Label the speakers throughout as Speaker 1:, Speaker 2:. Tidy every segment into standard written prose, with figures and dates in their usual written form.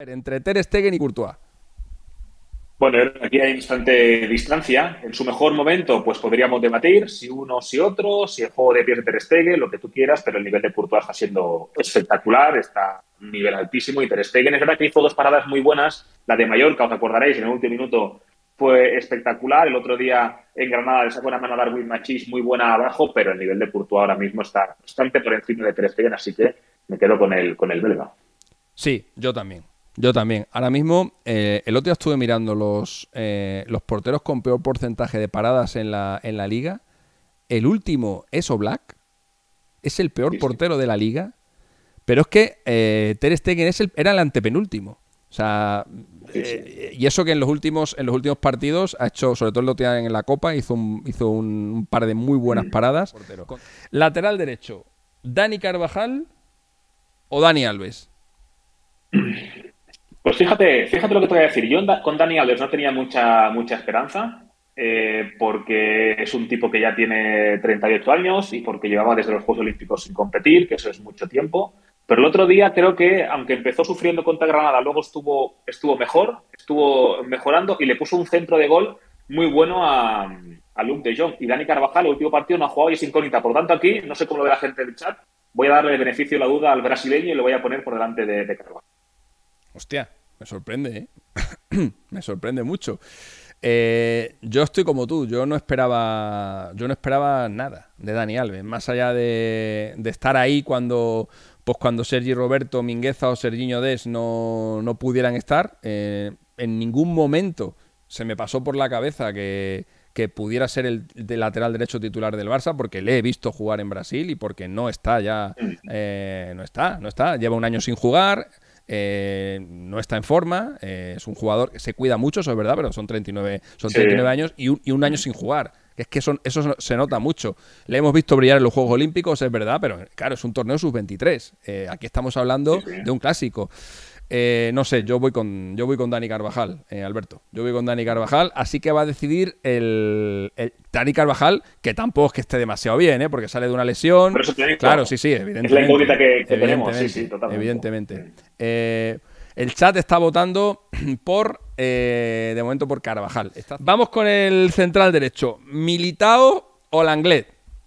Speaker 1: Entre Ter Stegen y Courtois.
Speaker 2: Bueno, aquí hay bastante distancia. En su mejor momento, pues podríamos debatir si uno, si otro, si el juego de pies de Ter Stegen, lo que tú quieras, pero el nivel de Courtois está siendo espectacular, está a un nivel altísimo. Y Ter Stegen es verdad que hizo dos paradas muy buenas. La de Mallorca, os acordaréis, en el último minuto fue espectacular. El otro día en Granada le sacó una mano a Darwin Machís muy buena abajo, pero el nivel de Courtois ahora mismo está bastante por encima de Ter Stegen, así que me quedo con el belga.
Speaker 1: Sí, yo también. Yo también. Ahora mismo, el otro día estuve mirando los porteros con peor porcentaje de paradas en la liga. El último es Oblak. Es el peor
Speaker 2: Sí, sí.
Speaker 1: portero de la liga. Pero es que Ter Stegen era el antepenúltimo. O sea,
Speaker 2: Sí, sí.
Speaker 1: y eso que en los últimos partidos ha hecho, sobre todo el otro día en la Copa, hizo un par de muy buenas
Speaker 2: Mm.
Speaker 1: paradas. Portero. Lateral derecho, ¿Dani Carvajal o Dani Alves?
Speaker 2: Pues fíjate lo que te voy a decir. Yo con Dani Alves no tenía mucha esperanza, porque es un tipo que ya tiene 38 años y porque llevaba desde los Juegos Olímpicos sin competir, que eso es mucho tiempo. Pero el otro día creo que, aunque empezó sufriendo contra Granada, luego estuvo mejor, estuvo mejorando y le puso un centro de gol muy bueno a Luke de Jong. Y Dani Carvajal, el último partido, no ha jugado y es incógnita. Por lo tanto, aquí, no sé cómo lo ve la gente del chat, voy a darle el beneficio de la duda al brasileño y lo voy a poner por delante de Carvajal.
Speaker 1: Hostia, me sorprende, ¿eh? Me sorprende mucho. Yo estoy como tú, yo no esperaba nada de Dani Alves, más allá de estar ahí cuando Sergi Roberto, Mingueza o Serginho Dest no pudieran estar. En ningún momento se me pasó por la cabeza que pudiera ser el de lateral derecho titular del Barça, porque le he visto jugar en Brasil y porque no está ya, no está, lleva un año sin jugar. No está en forma, es un jugador que se cuida mucho, eso es verdad, pero son 39, son
Speaker 2: Sí.
Speaker 1: 39 años y un año sin jugar. Es que eso se nota mucho. Le hemos visto brillar en los Juegos Olímpicos, es verdad, pero claro, es un torneo sub-23. Aquí estamos
Speaker 2: Sí,
Speaker 1: hablando
Speaker 2: sí.
Speaker 1: de un clásico. No sé, yo voy con Dani Carvajal, Alberto. Yo voy con Dani Carvajal, así que va a decidir el Dani Carvajal, que tampoco es que esté demasiado bien, porque sale de una lesión.
Speaker 2: Por eso te
Speaker 1: Claro,
Speaker 2: digo,
Speaker 1: sí, sí,
Speaker 2: es la incógnita
Speaker 1: evidentemente.
Speaker 2: que tenemos, sí, sí,
Speaker 1: Evidentemente,
Speaker 2: totalmente.
Speaker 1: evidentemente. El chat está votando de momento por Carvajal. Vamos con el central derecho. ¿Militao o Langlet?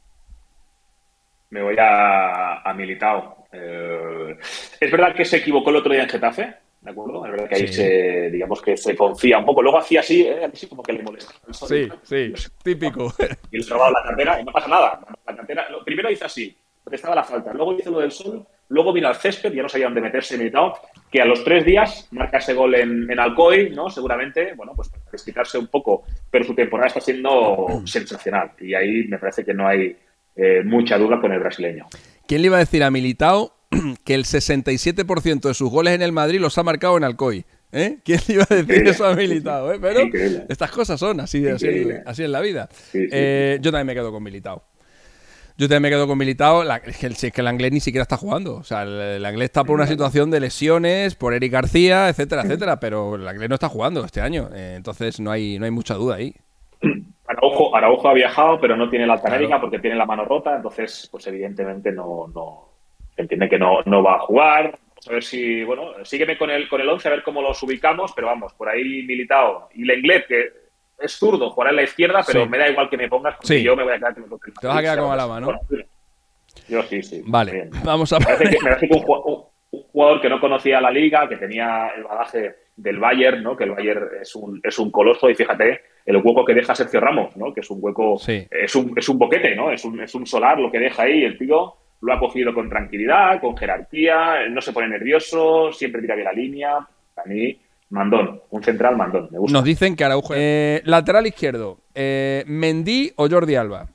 Speaker 2: Me voy a Militao. Es verdad que se equivocó el otro día en Getafe, ¿de acuerdo? Es verdad que ahí
Speaker 1: Sí,
Speaker 2: digamos que se confía un poco. Luego hacía así como que le molestaba el sol y
Speaker 1: sí,
Speaker 2: tal. Y
Speaker 1: sí. Típico.
Speaker 2: y le robaba la cartera y no pasa nada. La cartera, primero hizo así, porque estaba la falta. Luego hizo lo del sol, luego vino al césped, ya no sabía dónde meterse Militao, que a los 3 días marca ese gol en Alcoy, ¿no? Seguramente, bueno, pues para desquitarse un poco, pero su temporada está siendo sensacional. Y ahí me parece que no hay mucha duda con el brasileño.
Speaker 1: ¿Quién le iba a decir a Militao que el 67% de sus goles en el Madrid los ha marcado en Alcoy? ¿Quién le iba a decir
Speaker 2: Increíble.
Speaker 1: eso a
Speaker 2: Sí, sí.
Speaker 1: Militao? Pero
Speaker 2: Increíble.
Speaker 1: estas cosas son así, así,
Speaker 2: Increíble.
Speaker 1: así en la vida.
Speaker 2: Sí, sí, sí.
Speaker 1: Yo también me quedo con Militao. Yo también me quedo con Militao. Si es que el Anglés ni siquiera está jugando. O sea, el Anglés está por una
Speaker 2: No, no.
Speaker 1: situación de lesiones, por Eric García, etcétera, etcétera. Pero el Anglés no está jugando este año. Entonces no hay mucha duda ahí.
Speaker 2: Araujo ha viajado, pero no tiene la alta
Speaker 1: Claro.
Speaker 2: médica porque tiene la mano rota, entonces, pues evidentemente no se entiende que no va a jugar. Vamos a ver si, bueno, sígueme con el 11 a ver cómo los ubicamos, pero vamos, por ahí Militao y Lenglet, que es zurdo, jugará en la izquierda, pero
Speaker 1: Sí.
Speaker 2: me da igual que me pongas porque
Speaker 1: Sí.
Speaker 2: yo me voy a quedar con el
Speaker 1: Te vas a
Speaker 2: Madrid,
Speaker 1: quedar
Speaker 2: sea
Speaker 1: con
Speaker 2: donde sea.
Speaker 1: Alaba, ¿no?
Speaker 2: Bueno, yo sí, sí,
Speaker 1: Vale.
Speaker 2: bien.
Speaker 1: Vamos a
Speaker 2: Me parece
Speaker 1: poner.
Speaker 2: que, me parece que un jugador que no conocía la liga, que tenía el bagaje del Bayern, ¿no? Que el Bayern es un coloso y fíjate el hueco que deja Sergio Ramos, ¿no? Que es un hueco,
Speaker 1: Sí.
Speaker 2: es un boquete, ¿no? Es un solar lo que deja ahí. El tío lo ha cogido con tranquilidad, con jerarquía, no se pone nervioso, siempre tira bien la línea. A mí, mandón, un central mandón, me
Speaker 1: Nos
Speaker 2: gusta.
Speaker 1: dicen que Araujo. Lateral izquierdo. ¿Mendy o Jordi Alba?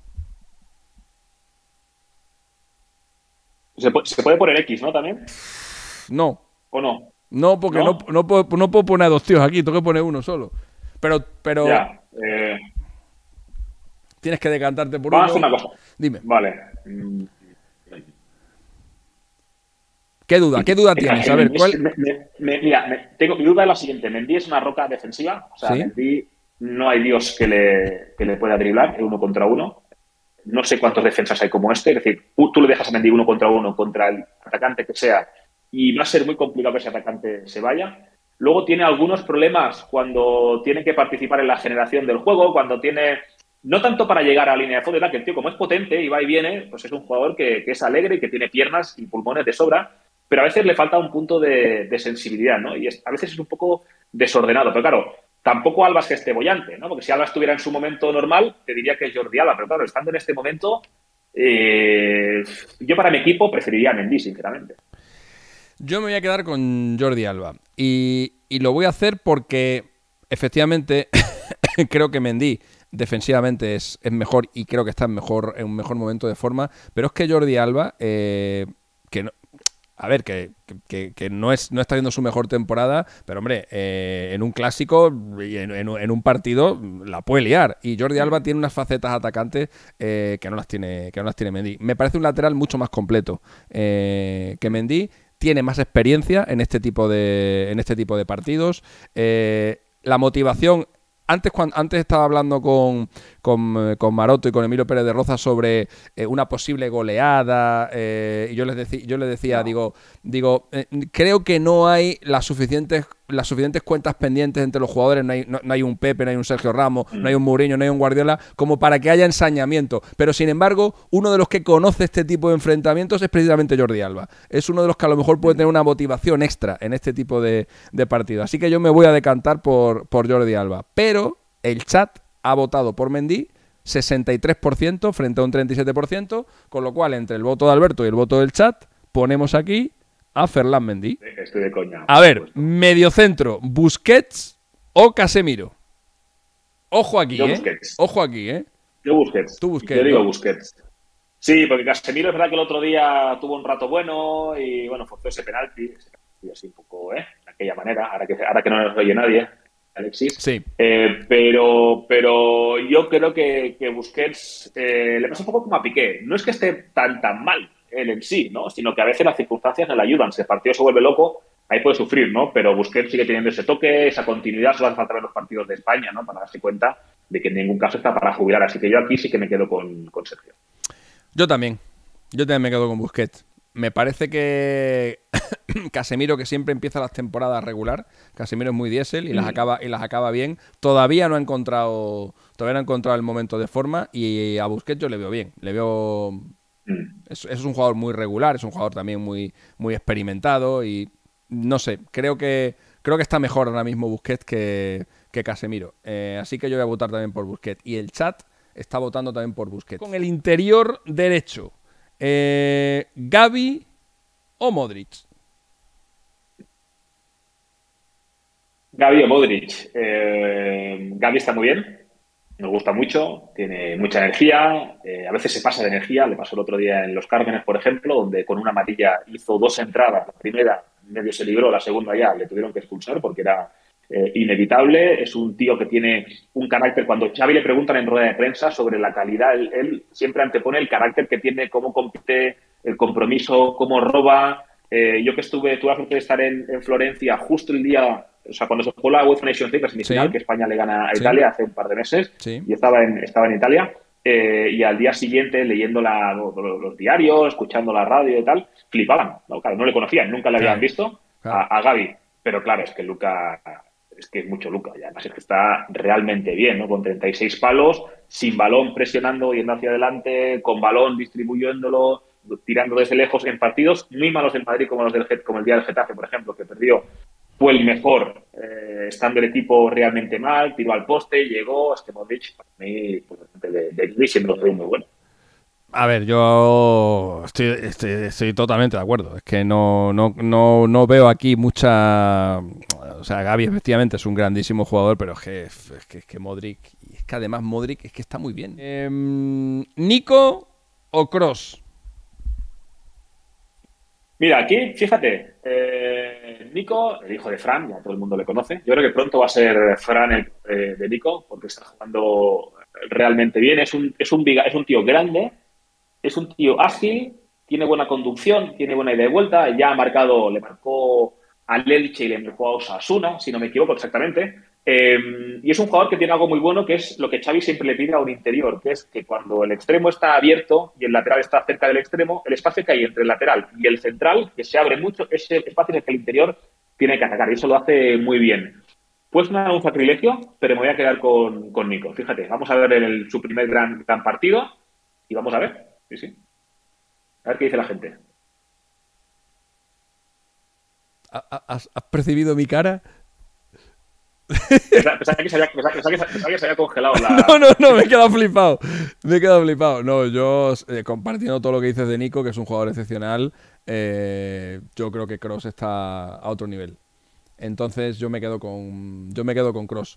Speaker 2: Se puede poner X, ¿no? También,
Speaker 1: No.
Speaker 2: ¿o no?
Speaker 1: No, porque no,
Speaker 2: ¿No?
Speaker 1: no puedo poner a dos tíos aquí. Tengo que poner uno solo. Pero
Speaker 2: Ya.
Speaker 1: tienes que decantarte por
Speaker 2: Vamos a hacer
Speaker 1: uno.
Speaker 2: una cosa.
Speaker 1: Dime.
Speaker 2: Vale.
Speaker 1: ¿Qué duda
Speaker 2: Venga,
Speaker 1: tienes? A ver, ¿cuál?
Speaker 2: Mira, tengo mi duda es la siguiente. Mendy es una roca defensiva. O sea,
Speaker 1: Sí.
Speaker 2: Mendy no hay Dios que le pueda driblar en uno contra uno. No sé cuántos defensas hay como este. Es decir, tú le dejas a Mendy uno contra uno contra el atacante que sea y va a ser muy complicado que ese atacante se vaya. Luego tiene algunos problemas cuando tiene que participar en la generación del juego, cuando tiene... No tanto para llegar a la línea de fondo, que el tío, como es potente y va y viene, pues es un jugador que es alegre y que tiene piernas y pulmones de sobra, pero a veces le falta un punto de sensibilidad, ¿no? Y a veces es un poco desordenado. Pero claro, tampoco Alba es que esté bollante, ¿no? Porque si Alba estuviera en su momento normal, te diría que es Jordi Alba. Pero claro, estando en este momento, yo para mi equipo preferiría a Mendy, sinceramente.
Speaker 1: Yo me voy a quedar con Jordi Alba. Y lo voy a hacer porque, efectivamente, creo que Mendy defensivamente es mejor y creo que está en un mejor momento de forma. Pero es que Jordi Alba, que no, a ver, que no está viendo su mejor temporada, pero hombre, en un clásico y en un partido la puede liar. Y Jordi Alba tiene unas facetas atacantes que no las tiene Mendy. Me parece un lateral mucho más completo que Mendy. Tiene más experiencia en este tipo de partidos. La motivación. Antes estaba hablando con Maroto y con Emilio Pérez de Rozas sobre una posible goleada, y yo les decía, no. digo, creo que no hay las suficientes cuentas pendientes entre los jugadores, no hay un Pepe, no hay un Sergio Ramos, no hay un Mourinho, no hay un Guardiola, como para que haya ensañamiento. Pero sin embargo, uno de los que conoce este tipo de enfrentamientos es precisamente Jordi Alba. Es uno de los que a lo mejor puede tener una motivación extra en este tipo de partidos. Así que yo me voy a decantar por Jordi Alba. Pero el chat ha votado por Mendy 63% frente a un 37%, con lo cual entre el voto de Alberto y el voto del chat ponemos aquí a Ferland Mendy.
Speaker 2: Estoy de coña.
Speaker 1: A ver, mediocentro, Busquets o Casemiro. Ojo aquí, Ojo aquí,
Speaker 2: Yo Busquets.
Speaker 1: Tú Busquets.
Speaker 2: Yo digo Busquets. Sí, porque Casemiro es verdad que el otro día tuvo un rato bueno y bueno, forzó ese penalti así un poco, de aquella manera, ahora que no nos oye nadie, Alexis.
Speaker 1: Sí.
Speaker 2: Pero yo creo que Busquets le pasa un poco como a Piqué. No es que esté tan mal él en sí, ¿no? Sino que a veces las circunstancias no le ayudan. Si el partido se vuelve loco, ahí puede sufrir, ¿no? Pero Busquets sigue teniendo ese toque, esa continuidad, solo hace falta ver los partidos de España, ¿no? Para darse cuenta de que en ningún caso está para jubilar. Así que yo aquí sí que me quedo con Sergio.
Speaker 1: Yo también me quedo con Busquets. Me parece que Casemiro, que siempre empieza las temporadas regular, Casemiro es muy diésel y las acaba bien. Todavía no ha encontrado el momento de forma, y a Busquets yo le veo bien. Es un jugador muy regular, es un jugador también muy, muy experimentado y no sé, creo que está mejor ahora mismo Busquets que Casemiro. Así que yo voy a votar también por Busquets. Y el chat está votando también por Busquets. Con el interior derecho, Gavi o Modric.
Speaker 2: Gavi o Modric. Gavi está muy bien. Me gusta mucho, tiene mucha energía, a veces se pasa de energía, le pasó el otro día en Los Cármenes, por ejemplo, donde con una amarilla hizo 2 entradas, la primera medio se libró, la segunda ya le tuvieron que expulsar porque era inevitable. Es un tío que tiene un carácter, cuando Xavi le preguntan en rueda de prensa sobre la calidad, él siempre antepone el carácter que tiene, cómo compite, el compromiso, cómo roba. Yo que tuve la suerte de estar en Florencia justo el día... O sea, cuando se jugó la UEFA Nations League, la semifinal, que España le gana a Italia hace un par de meses, y estaba en Italia, y al día siguiente, leyendo los diarios, escuchando la radio y tal, flipaban. No, claro, no le conocían, nunca le habían visto a Gavi. Pero claro, es que Luka, es que es mucho Luka, y además es que está realmente bien, ¿no? Con 36 palos, sin balón presionando, yendo hacia adelante, con balón distribuyéndolo, tirando desde lejos en partidos muy malos en Madrid, como el día del Getafe, por ejemplo, que perdió. Fue el mejor, estando el equipo realmente mal, tiró al poste, llegó, es que Modric, para mí, pues, de siempre lo veo muy bueno.
Speaker 1: A ver, yo estoy totalmente de acuerdo. Es que no veo aquí mucha... O sea, Gavi efectivamente es un grandísimo jugador, pero es que Modric... Es que además Modric es que está muy bien. ¿Nico o Kroos?
Speaker 2: Mira, aquí, fíjate, Nico, el hijo de Fran, ya todo el mundo le conoce. Yo creo que pronto va a ser Fran el de Nico, porque está jugando realmente bien. Es un tío grande, es un tío ágil, tiene buena conducción, tiene buena ida y vuelta. Ya le marcó al Elche y le marcó a Osasuna, si no me equivoco exactamente. Y es un jugador que tiene algo muy bueno, que es lo que Xavi siempre le pide a un interior, que es que cuando el extremo está abierto y el lateral está cerca del extremo, el espacio que hay entre el lateral y el central, que se abre mucho, ese espacio es el que el interior tiene que atacar y eso lo hace muy bien. Pues sonar un sacrilegio, pero me voy a quedar con Nico. Fíjate, vamos a ver su primer gran partido y vamos a ver. Sí, sí. A ver qué dice la gente.
Speaker 1: ¿Has percibido mi cara?
Speaker 2: Pensaba que se había congelado la...
Speaker 1: No, me he quedado flipado. No, yo compartiendo todo lo que dices de Nico, que es un jugador excepcional, yo creo que Kroos está a otro nivel. Entonces yo me quedo con Kroos.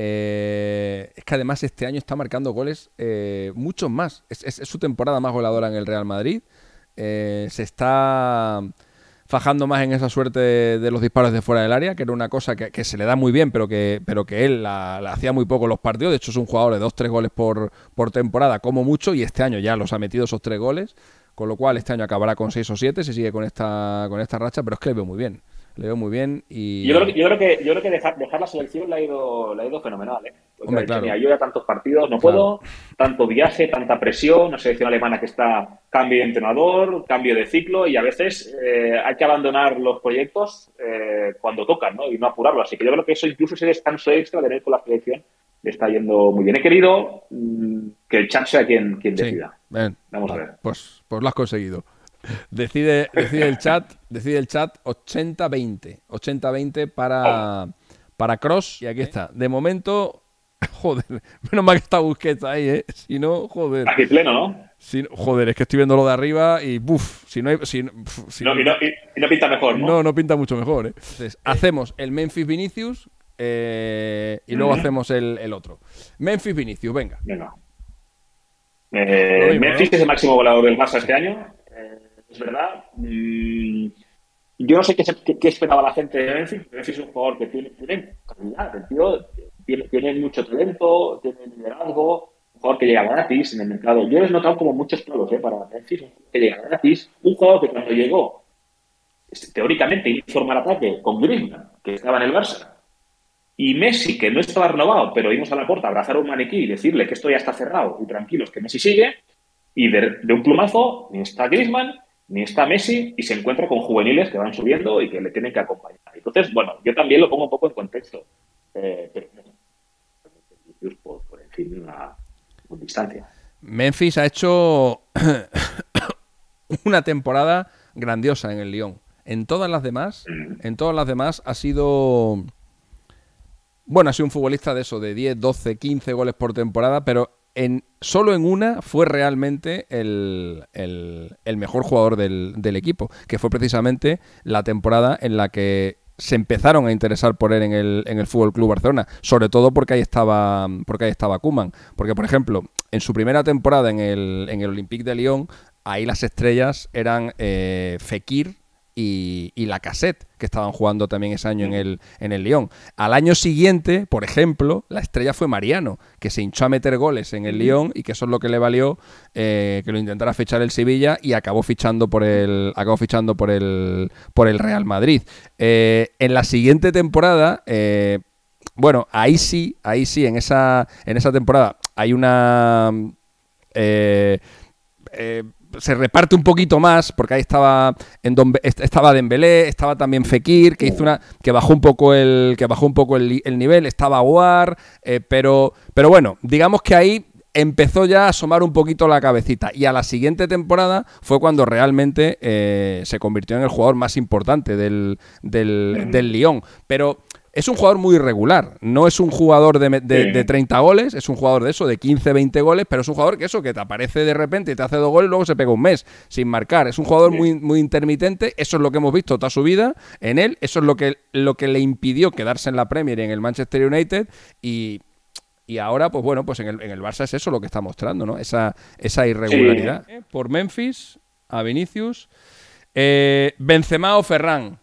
Speaker 1: Es que además este año está marcando goles muchos más. Es su temporada más goleadora en el Real Madrid. Se está fajando más en esa suerte de los disparos de fuera del área, que era una cosa que se le da muy bien, pero que él la hacía muy poco en los partidos. De hecho, es un jugador de 2-3 goles por temporada, como mucho, y este año ya los ha metido esos 3 goles, con lo cual este año acabará con 6 o 7 si sigue con esta racha, pero es que le veo muy bien. Le veo muy bien y...
Speaker 2: Yo creo que dejar la selección le ha ido fenomenal, ¿eh? Porque
Speaker 1: Hombre,
Speaker 2: ha dicho,
Speaker 1: claro.
Speaker 2: mira, yo ya tantos partidos no
Speaker 1: Claro.
Speaker 2: puedo, tanto viaje, tanta presión, una selección alemana que está cambio de entrenador, cambio de ciclo y a veces hay que abandonar los proyectos cuando tocan, ¿no? Y no apurarlo. Así que yo creo que eso, incluso ese descanso extra de tener con la selección, le está yendo muy bien. He querido que el chat sea quien decida.
Speaker 1: Sí, bien.
Speaker 2: Vamos a
Speaker 1: Vale,
Speaker 2: ver.
Speaker 1: pues lo has conseguido. Decide el chat 80-20. 80-20 para Kroos. Y aquí está. De momento, joder, menos mal que está Busquets ahí, ¿eh? Si no, joder.
Speaker 2: Aquí pleno, ¿no?
Speaker 1: Joder, es que estoy viendo lo de arriba y buf, si no hay... Si
Speaker 2: No, y no pinta mejor, ¿no?
Speaker 1: no pinta mucho mejor, ¿eh? Entonces, hacemos el Memphis Vinicius y luego hacemos el otro. Memphis Vinicius, venga.
Speaker 2: Venga.
Speaker 1: Lo mismo,
Speaker 2: Memphis
Speaker 1: ¿no?
Speaker 2: es el máximo goleador del Barça este año. Es verdad. Yo no sé qué esperaba la gente de Memphis. Memphis es un jugador que tiene calidad. El tío tiene mucho talento, tiene liderazgo. Un jugador que llega gratis en el mercado. Yo les he notado como muchos pruebas para Memphis. Un jugador que llega gratis. Un jugador que cuando llegó, teóricamente, hizo formar ataque con Griezmann, que estaba en el Barça. Y Messi, que no estaba renovado, pero íbamos a la puerta a abrazar a un maniquí y decirle que esto ya está cerrado y tranquilos, que Messi sigue. Y de un plumazo, ni está Griezmann, ni está Messi, y se encuentra con juveniles que van subiendo y que le tienen que acompañar. Entonces, bueno, yo también lo pongo un poco en contexto. Pero por encima, con distancia.
Speaker 1: Memphis ha hecho una temporada grandiosa en el Lyon. En todas las demás ha sido... Bueno, ha sido un futbolista de eso, de 10, 12, 15 goles por temporada, pero solo en una fue realmente el mejor jugador del equipo, que fue precisamente la temporada en la que se empezaron a interesar por él en el Fútbol Club Barcelona, sobre todo porque ahí estaba Koeman. Porque, por ejemplo, en su primera temporada en el Olympique de Lyon, ahí las estrellas eran Fekir y Lacazette, que estaban jugando también ese año en el Lyon. Al año siguiente, por ejemplo, la estrella fue Mariano, que se hinchó a meter goles en el Lyon y que eso es lo que le valió que lo intentara fichar el Sevilla y acabó fichando por el Real Madrid. En la siguiente temporada, bueno, ahí sí, en esa temporada hay una... se reparte un poquito más porque ahí estaba Dembélé, estaba también Fekir, que bajó un poco el nivel, estaba Aouar, pero bueno, digamos que ahí empezó ya a asomar un poquito la cabecita y a la siguiente temporada fue cuando realmente se convirtió en el jugador más importante del Lyon, pero es un jugador muy irregular, no es un jugador de 30 goles, es un jugador de eso, de 15, 20 goles, pero es un jugador que te aparece de repente y te hace 2 goles y luego se pega un mes sin marcar. Es un jugador muy, muy intermitente, eso es lo que hemos visto toda su vida en él, eso es lo que le impidió quedarse en la Premier y en el Manchester United y ahora, pues bueno, pues en el Barça es eso lo que está mostrando, ¿no? Esa irregularidad. Sí. Por Memphis, a Vinicius, Benzema o Ferran.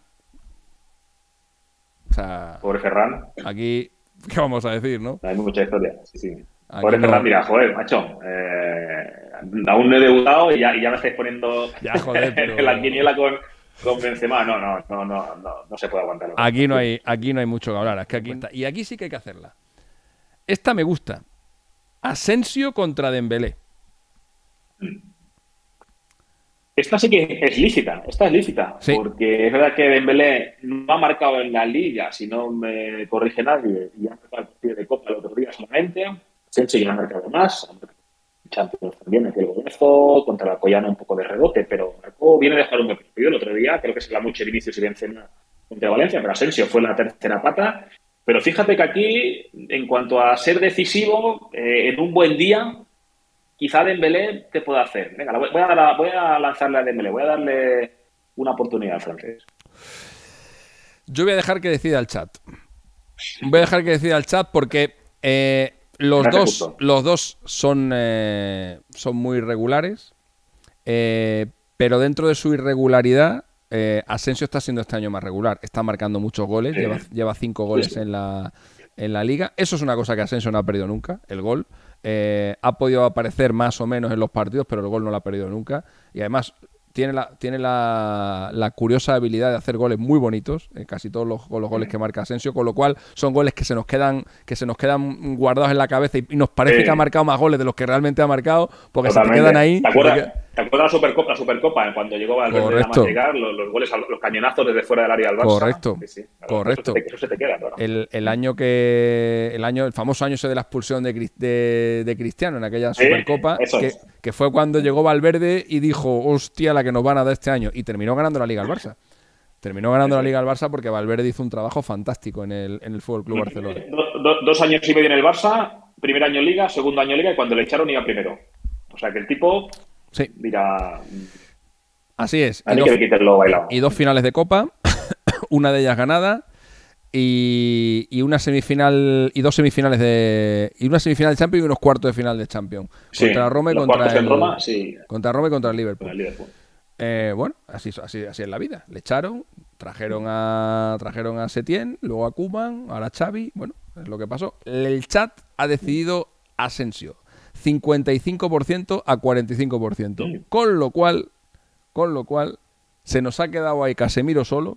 Speaker 1: O sea,
Speaker 2: pobre Ferran.
Speaker 1: Aquí, ¿qué vamos a decir, no?
Speaker 2: Hay mucha historia, sí. Pobre Ferran, mira, joder, macho. Aún no he debutado y ya me estáis poniendo
Speaker 1: ya, joder, pero...
Speaker 2: la quiniela con Benzema. No se puede aguantar.
Speaker 1: Aquí no hay mucho que hablar. Es que y aquí sí que hay que hacerla. Esta me gusta. Asensio contra Dembélé.
Speaker 2: Esta sí que es lícita, esta es lícita,
Speaker 1: Sí.
Speaker 2: porque es verdad que Dembélé no ha marcado en la Liga, si no me corrige nadie, y ha marcado el partido de Copa el otro día solamente. Asensio ya ha marcado más, ha marcado en Champions también, aquel golazo, contra la Alcoyana un poco de rebote, pero marcó, viene de jugar un buen partido el otro día, creo que se la mucho el inicio y Benzema contra Valencia, pero Asensio fue la tercera pata. Pero fíjate que aquí, en cuanto a ser decisivo, en un buen día, quizá Dembélé te pueda hacer. Venga, voy a lanzarle a Dembélé, voy a darle una oportunidad al francés.
Speaker 1: Yo voy a dejar que decida el chat. Voy a dejar que decida el chat porque los dos son muy irregulares, pero dentro de su irregularidad, Asensio está siendo este año más regular. Está marcando muchos goles, lleva 5 goles en la Liga. Eso es una cosa que Asensio no ha perdido nunca, el gol. Ha podido aparecer más o menos en los partidos, pero el gol no lo ha perdido nunca. Y además tiene la curiosa habilidad de hacer goles muy bonitos, casi todos los goles que marca Asensio, con lo cual son goles que se nos quedan guardados en la cabeza y nos parece que ha marcado más goles de los que realmente ha marcado, porque
Speaker 2: totalmente.
Speaker 1: Se te quedan ahí.
Speaker 2: ¿Te acuerdas la Supercopa? Cuando llegó Valverde nada más llegar, los goles, los cañonazos desde fuera del área del Barça.
Speaker 1: Correcto.
Speaker 2: Sí.
Speaker 1: Correcto.
Speaker 2: Eso se te queda, claro.
Speaker 1: El famoso año ese de la expulsión de Cristiano en aquella Supercopa, que fue cuando llegó Valverde y dijo, hostia, la que nos van a dar este año, y terminó ganando la Liga al Barça. Terminó ganando la Liga al Barça porque Valverde hizo un trabajo fantástico en el FC Barcelona.
Speaker 2: 2 años y medio en el Barça, primer año Liga, segundo año Liga, y cuando le echaron iba primero. O sea que el tipo, mira,
Speaker 1: así es.
Speaker 2: Y
Speaker 1: 2 finales de Copa, una de ellas ganada, y una semifinal y 2 semifinales y una semifinal de Champions y unos cuartos de final de Champions. Contra Roma y contra Roma y contra el Liverpool. Bueno, así es la vida. Le echaron, trajeron a Setién, luego a Koeman, ahora a Xavi. Bueno, es lo que pasó. El chat ha decidido Asensio. 55% a 45%. Con lo cual se nos ha quedado ahí Casemiro solo.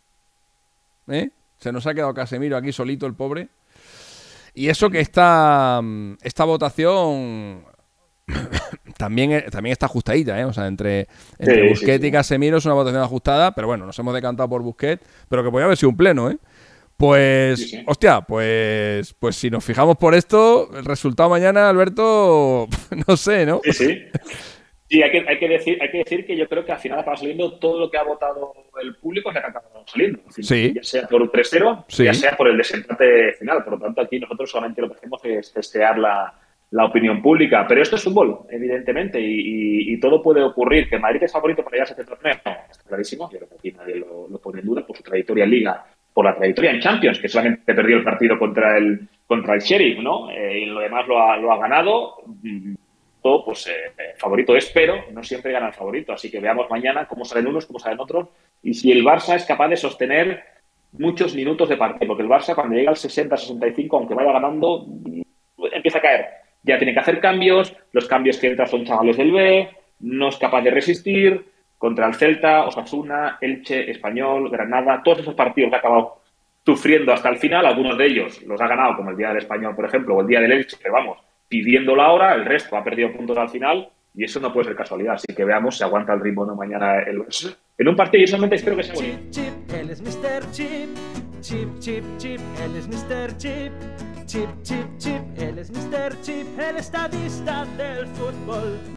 Speaker 1: Se nos ha quedado Casemiro aquí solito, el pobre. Y eso que esta votación también está ajustadita, O sea, entre Busquets y Casemiro es una votación ajustada, pero bueno, nos hemos decantado por Busquets, pero que podría haber sido un pleno, Pues, hostia, pues si nos fijamos por esto, el resultado mañana, Alberto, no sé, ¿no?
Speaker 2: Sí, hay que decir que yo creo que al final acaba saliendo todo lo que ha votado el público, es lo que acaba saliendo. Ya sea por un 3-0, ya sea por el desempate final. Por lo tanto, aquí nosotros solamente lo que hacemos es testear la opinión pública. Pero esto es fútbol, evidentemente, y todo puede ocurrir. ¿Que Madrid es favorito para llegarse a este torneo? Está clarísimo. Yo creo que aquí nadie lo pone en duda por su trayectoria en Liga, por la trayectoria en Champions, que solamente perdió el partido contra el Sheriff, ¿no? Y lo demás lo ha ganado. Todo, pues, favorito es, pero no siempre gana el favorito. Así que veamos mañana cómo salen unos, cómo salen otros, y si el Barça es capaz de sostener muchos minutos de partido. Porque el Barça, cuando llega al 60-65, aunque vaya ganando, empieza a caer. Ya tiene que hacer cambios, los cambios que entran son chavales del B, no es capaz de resistir. Contra el Celta, Osasuna, Elche, Español, Granada, todos esos partidos que ha acabado sufriendo hasta el final. Algunos de ellos los ha ganado, como el día del Español, por ejemplo, o el día del Elche, pero vamos, pidiéndolo ahora. El resto ha perdido puntos al final, y eso no puede ser casualidad. Así que veamos si aguanta el ritmo mañana en un partido. Y solamente espero que sea bonito.
Speaker 3: Chip, él es Mr. Chip. Chip, él es Mr. Chip. Chip, él es Mr. Chip, el estadista del fútbol.